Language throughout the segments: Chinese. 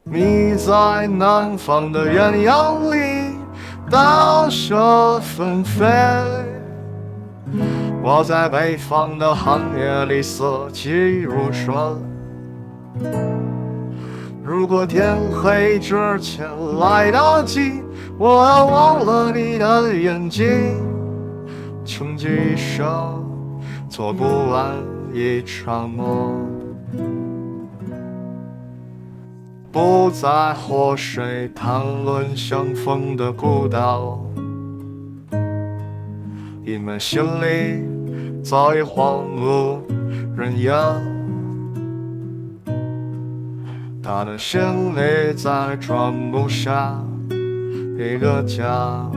你在南方的艳阳里大雪纷飞，我在北方的寒夜里四季如春。如果天黑之前来得及，我要忘了你的眼睛，穷极一生做不完一场梦。不在和谁谈论相逢的孤岛，因为心里早已荒无人烟。他的心里再装不下一个家，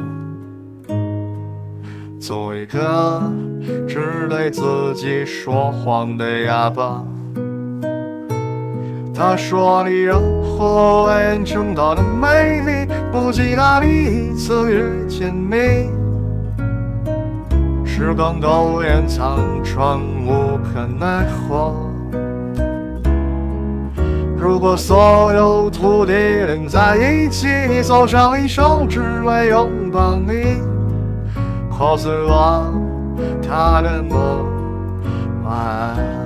做一个只对自己说谎的哑巴。他说你任何眼中到的美丽，不及那第一次遇见你。时光苟延残喘，无可奈何。如果所有土地连在一起，走上一生只为拥抱你，或碎了他的梦。晚安。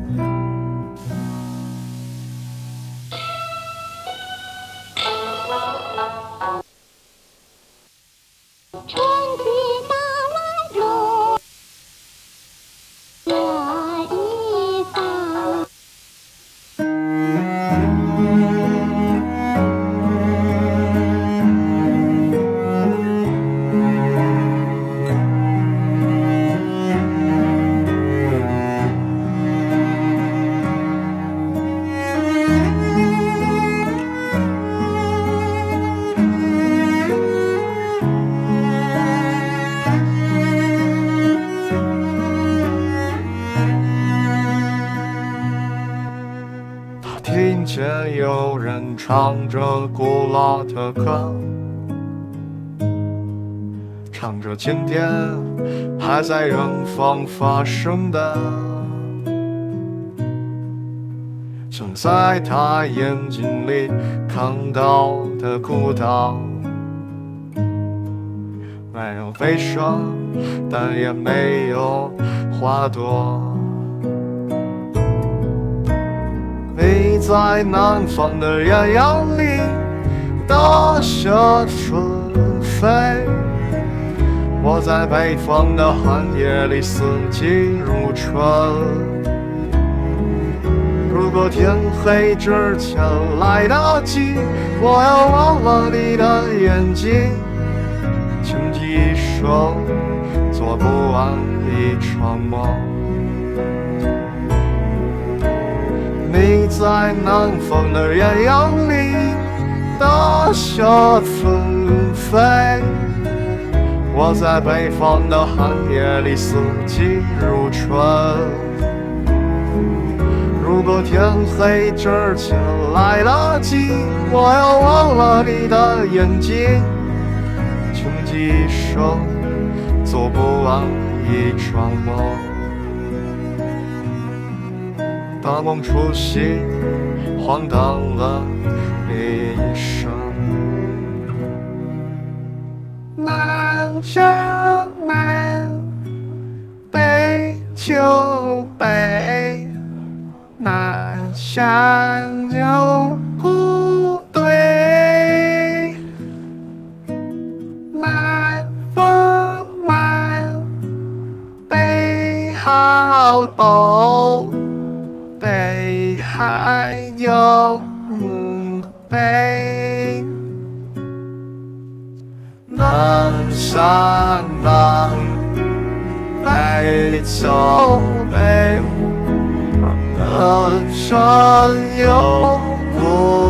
春去到来如愿以偿。 听见有人唱着古老的歌，唱着今天还在远方发生的，正在他眼睛里看到的孤岛。没有悲伤，但也没有花朵。你在南方的艳阳里大雪纷飞，我在北方的寒夜里四季如春。如果天黑之前来得及，我要忘了你的眼睛，穷极一生做不完一场梦。你在南方的艳阳里大雪纷飞，我在北方的寒夜里四季如春。如果天黑之前来得及，我要忘了你的眼睛，穷极一生做不完一场梦。大梦初醒，荒唐了一生。南向南，北就北，南向就不对。南风满，北好东。北海有北，南山南，北就北，南山有北。